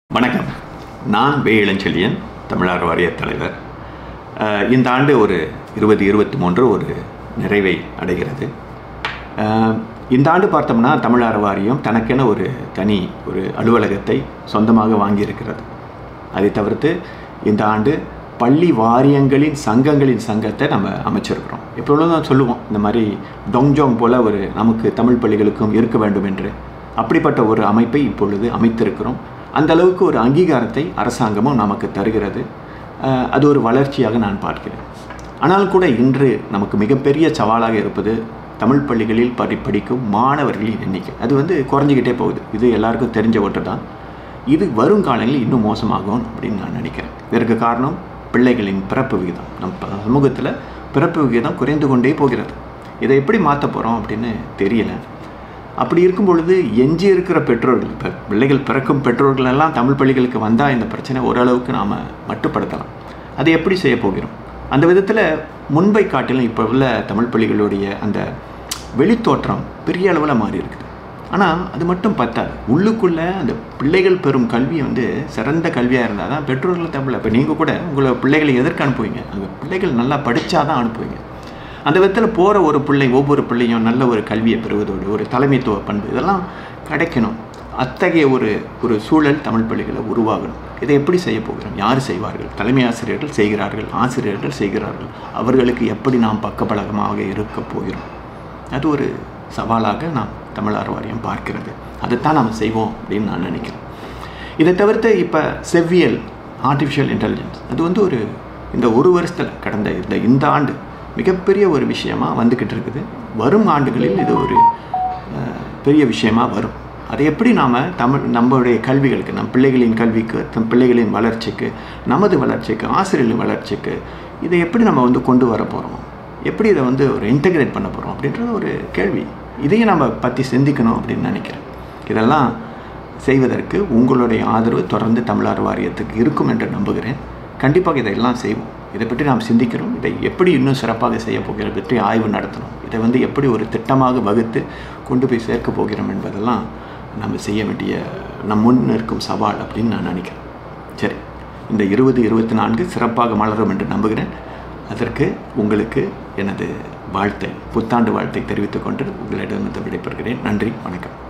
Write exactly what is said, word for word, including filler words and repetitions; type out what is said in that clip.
வணக்கம். நான் வே இளஞ்செழியன், தமிழர் வாரிய தலைவர். இந்த ஆண்டு ஒரு இருபது இருபத்தி மூன்று ஒரு நிறைவை அடைகிறது. இந்த ஆண்டு பார்த்தோம்னா தமிழர் வாரியம் தனக்கென ஒரு தனி ஒரு அலுவலகத்தை சொந்தமாக வாங்கியிருக்கிறது. அதை தவிர்த்து இந்த ஆண்டு பள்ளி வாரியங்களின் சங்கங்களின் சங்கத்தை நம்ம அமைச்சிருக்கிறோம். எப்பொழுதும் தான் சொல்லுவோம், இந்த மாதிரி டொங்ஜோங் போல் ஒரு நமக்கு தமிழ் பள்ளிகளுக்கும் இருக்க வேண்டும் என்று. அப்படிப்பட்ட ஒரு அமைப்பை இப்பொழுது அமைத்திருக்கிறோம். அந்த அளவுக்கு ஒரு அங்கீகாரத்தை அரசாங்கமும் நமக்கு தருகிறது. அது ஒரு வளர்ச்சியாக நான் பார்க்கிறேன். ஆனால் கூட இன்று நமக்கு மிகப்பெரிய சவாலாக இருப்பது தமிழ் பள்ளிகளில் படி படிக்கும் மாணவர்களின் எண்ணிக்கை. அது வந்து குறைஞ்சிக்கிட்டே போகுது. இது எல்லாருக்கும் தெரிஞ்ச ஒன்று தான். இது வருங்காலங்களில் இன்னும் மோசமாகும் அப்படின்னு நான் நினைக்கிறேன். இதற்கு காரணம் பிள்ளைகளின் பிறப்பு விகிதம். நம் சமூகத்தில் பிறப்பு விகிதம் குறைந்து கொண்டே போகிறது. இதை எப்படி மாற்ற போகிறோம் அப்படின்னு தெரியல. அப்படி இருக்கும் பொழுது எஞ்சி இருக்கிற பெற்றோர்கள், இப்போ பிள்ளைகள் பிறக்கும் பெற்றோர்கள் எல்லாம் தமிழ் பள்ளிகளுக்கு வந்தால் இந்த பிரச்சனை ஓரளவுக்கு நாம் மட்டுப்படுத்தலாம். அதை எப்படி செய்ய போகிறோம்? அந்த விதத்தில் முன்பை காட்டிலும் இப்போ உள்ள தமிழ் பள்ளிகளுடைய அந்த வெளித்தோற்றம் பெரிய அளவில் மாறி இருக்குது. ஆனால் அது மட்டும் பத்தாது. உள்ளுக்குள்ளே அந்த பிள்ளைகள் பெறும் கல்வி வந்து சிறந்த கல்வியாக இருந்தால் தான் பெற்றோர்கள் தமிழ். இப்போ நீங்கள் கூட உங்களை பிள்ளைகளை எதற்கு அனுப்புவீங்க? அங்கே பிள்ளைகள் நல்லா படித்தா தான் அனுப்புவீங்க. அந்த விதத்தில் போகிற ஒரு பிள்ளை ஒவ்வொரு பிள்ளையும் நல்ல ஒரு கல்வியை பெறுவதோடு ஒரு தலைமைத்துவ பண்பு இதெல்லாம் கிடைக்கணும். அத்தகைய ஒரு ஒரு சூழல் தமிழ் பள்ளிகளை உருவாகணும். இதை எப்படி செய்ய போகிறோம்? யார் செய்வார்கள்? தலைமை ஆசிரியர்கள் செய்கிறார்கள், ஆசிரியர்கள் செய்கிறார்கள். அவர்களுக்கு எப்படி நாம் பக்கபலகமாக இருக்க போகிறோம்? அது ஒரு சவாலாக நாம் தமிழர் வாரியம் பார்க்கிறது. அதைத்தான் நாம் செய்வோம் அப்படின்னு நான் நினைக்கிறேன். இதை தவிர்த்து இப்போ செவ்வியல், ஆர்டிஃபிஷியல் இன்டெலிஜென்ஸ், அது வந்து ஒரு இந்த ஒரு வருஷத்தில் கடந்த இந்த இந்த ஆண்டு மிகப்பெரிய ஒரு விஷயமாக வந்துக்கிட்டு இருக்குது. வரும் ஆண்டுகளில் இது ஒரு பெரிய விஷயமாக வரும். அதை எப்படி நாம் தமிழ் நம்மளுடைய கல்விகளுக்கு, நம் பிள்ளைகளின் கல்விக்கு, நம் பிள்ளைகளின் வளர்ச்சிக்கு, நமது வளர்ச்சிக்கு, ஆசிரியர்களின் வளர்ச்சிக்கு இதை எப்படி நம்ம வந்து கொண்டு வர போகிறோம்? எப்படி இதை வந்து ஒரு இன்டெகிரேட் பண்ண போகிறோம் அப்படின்றது ஒரு கேள்வி. இதையும் நம்ம பற்றி சிந்திக்கணும் அப்படின்னு நினைக்கிறேன். இதெல்லாம் செய்வதற்கு உங்களுடைய ஆதரவு தொடர்ந்து தமிழர் வாரியத்துக்கு இருக்கும் என்று நம்புகிறேன். கண்டிப்பாக இதையெல்லாம் செய்வோம். இதை பற்றி நாம் சிந்திக்கிறோம். இதை எப்படி இன்னும் சிறப்பாக செய்ய போகிறோம் பற்றி ஆய்வு நடத்தணும். இதை வந்து எப்படி ஒரு திட்டமாக வகுத்து கொண்டு போய் சேர்க்க போகிறோம் என்பதெல்லாம் நம்ம செய்ய வேண்டிய நம் முன் இருக்கும் சவால் அப்படின்னு நான் நினைக்கிறேன். சரி, இந்த இருபது இருபத்தி நான்கு சிறப்பாக மலரும் என்று நம்புகிறேன். அதற்கு உங்களுக்கு எனது வாழ்த்தை, புத்தாண்டு வாழ்த்தை தெரிவித்துக் கொண்டு உங்களிடமிருந்து விடைபெறுகிறேன். நன்றி, வணக்கம்.